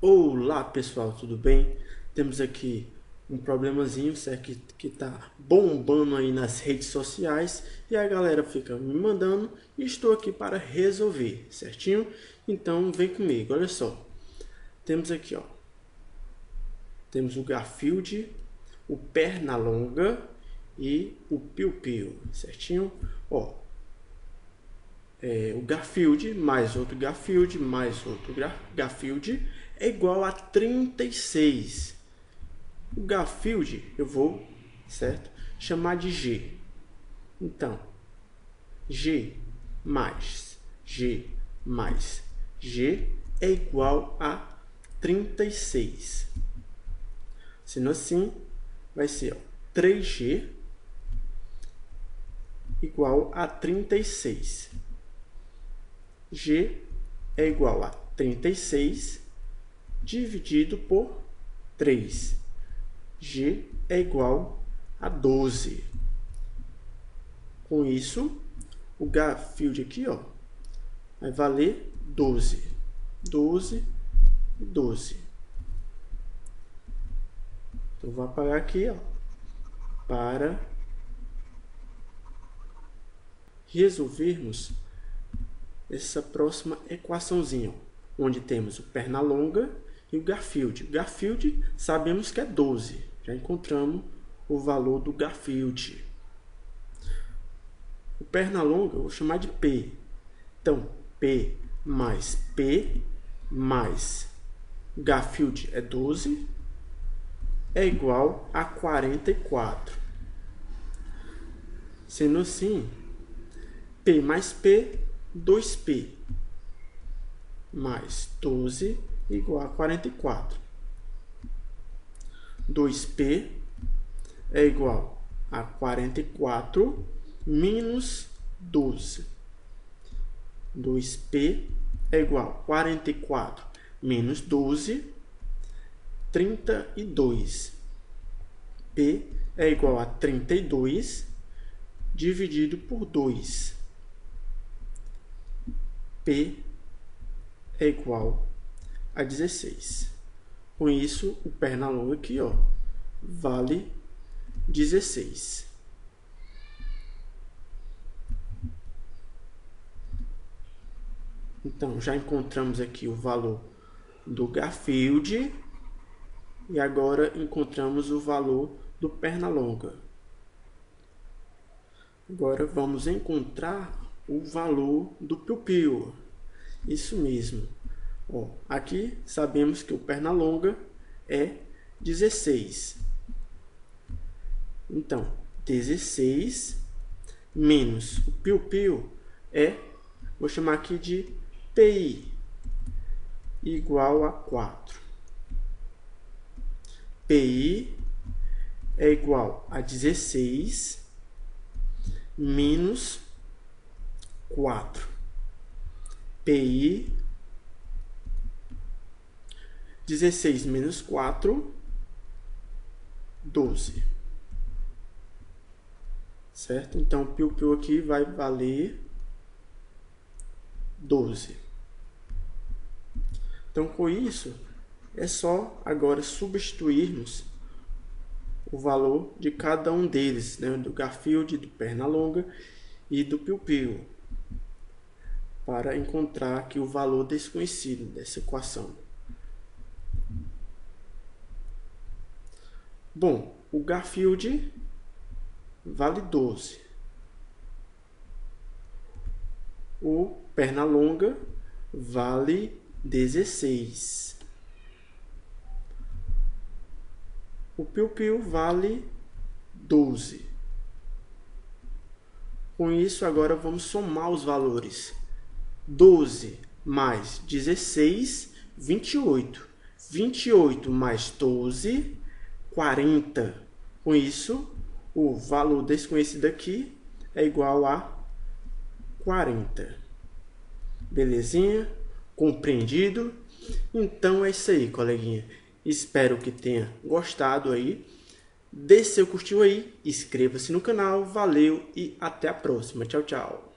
Olá pessoal, tudo bem? Temos aqui um problemazinho, certo? Que tá bombando aí nas redes sociais e a galera fica me mandando e estou aqui para resolver, certinho? Então vem comigo, olha só. Temos aqui, ó. Temos o Garfield, o Pernalonga e o Piu-Piu, certinho? Ó, o Garfield mais outro Garfield mais outro Garfield é igual a 36. O Garfield eu vou, certo, chamar de G. Então, G mais G mais G é igual a 36. Sendo assim, vai ser, ó, 3G igual a 36. G é igual a 36 dividido por 3. G é igual a 12. Com isso, o Garfield aqui, ó, vai valer 12. 12 e 12. Então, vou apagar aqui, ó, para resolvermos essa próxima equaçãozinha, onde temos o Pernalonga e o Garfield. O Garfield sabemos que é 12. Já encontramos o valor do Garfield. O Pernalonga eu vou chamar de P. Então, P mais Garfield é 12, é igual a 44. Sendo assim, P mais P, 2P, mais 12 igual a 44. 2P é igual a 44 menos 12. 2P é igual a 44 menos 12, 32. P é igual a 32 dividido por 2. P é igual a 16. Com isso, o Pernalonga aqui, ó, vale 16. Então, já encontramos aqui o valor do Garfield e agora encontramos o valor do Pernalonga. Agora vamos encontrar o valor do Piu-Piu. Isso mesmo. Ó, aqui sabemos que o Pernalonga é 16. Então, 16 menos o Piu-Piu vou chamar aqui de PI, igual a 4. PI é igual a 16 menos 4. PI 16 menos 4, 12. Certo? Então, o Piu-Piu aqui vai valer 12. Então, com isso, é só agora substituirmos o valor de cada um deles, né? Do Garfield, do Pernalonga e do Piu-Piu, para encontrar aqui o valor desconhecido dessa equação. Bom, o Garfield vale 12. O Pernalonga vale 16. O Piu-Piu vale 12. Com isso, agora vamos somar os valores. 12 mais 16, 28. 28 mais 12, 40. Com isso, o valor desconhecido aqui é igual a 40. Belezinha? Compreendido? Então é isso aí, coleguinha. Espero que tenha gostado aí. Deixe seu curtiu aí, inscreva-se no canal. Valeu e até a próxima. Tchau, tchau.